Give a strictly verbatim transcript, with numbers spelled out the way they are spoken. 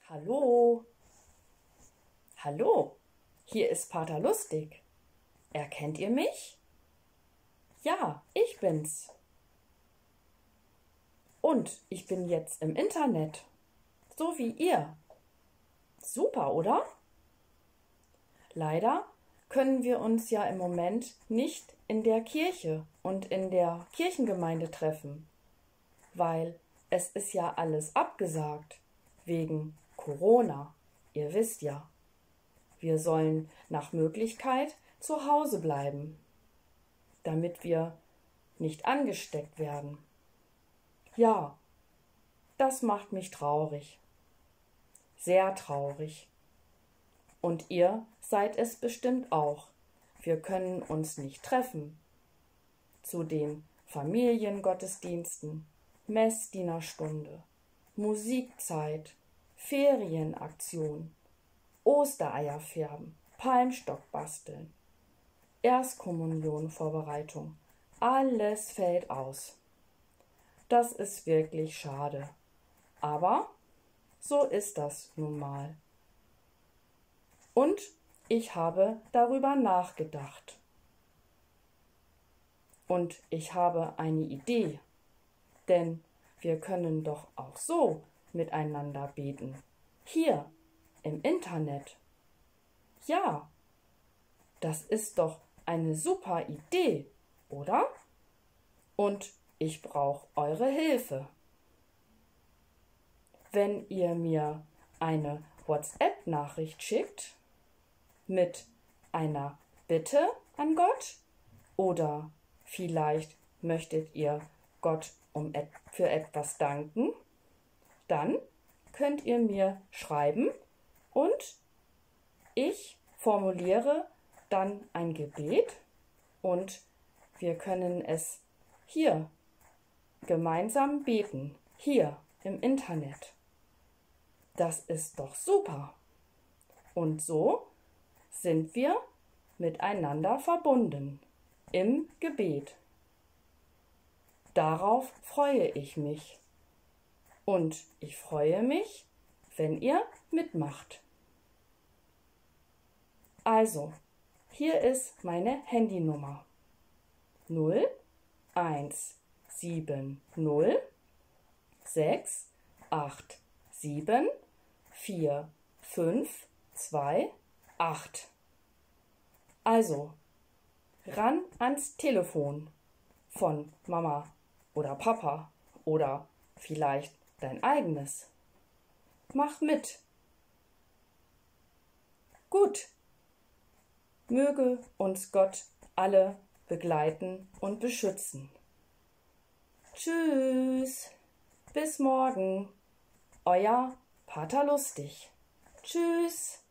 Hallo, hallo, hier ist Pater Lustig. Erkennt ihr mich? Ja, ich bin's. Und ich bin jetzt im Internet, so wie ihr. Super, oder? Leider können wir uns ja im Moment nicht in der Kirche und in der Kirchengemeinde treffen, weil es ist ja alles abgesagt wegen Corona. Ihr wisst ja, wir sollen nach Möglichkeit zu Hause bleiben, damit wir nicht angesteckt werden. Ja, das macht mich traurig, sehr traurig. Und ihr seid es bestimmt auch. Wir können uns nicht treffen. Zu den Familiengottesdiensten, Messdienerstunde, Musikzeit, Ferienaktion, Ostereier färben, Palmstock basteln, Erstkommunionvorbereitung. Alles fällt aus. Das ist wirklich schade. Aber so ist das nun mal. Und ich habe darüber nachgedacht. Und ich habe eine Idee, denn wir können doch auch so miteinander beten. Hier im Internet. Ja, das ist doch eine super Idee, oder? Und ich brauche eure Hilfe. Wenn ihr mir eine WhatsApp-Nachricht schickt, mit einer Bitte an Gott oder vielleicht möchtet ihr Gott um et- für etwas danken, dann könnt ihr mir schreiben und ich formuliere dann ein Gebet und wir können es hier gemeinsam beten, hier im Internet. Das ist doch super. Und so sind wir miteinander verbunden im Gebet. Darauf freue ich mich. Und ich freue mich, wenn ihr mitmacht. Also, hier ist meine Handynummer. null eins sieben null sechs acht sieben vier fünf zwei acht. Also, ran ans Telefon von Mama oder Papa oder vielleicht dein eigenes. Mach mit. Gut. Möge uns Gott alle begleiten und beschützen. Tschüss. Bis morgen. Euer Pater Lustig. Tschüss.